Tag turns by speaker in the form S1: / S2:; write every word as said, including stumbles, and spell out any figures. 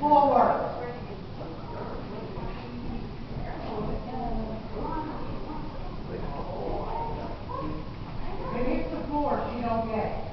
S1: forward. If it hits the floor, she don't get it.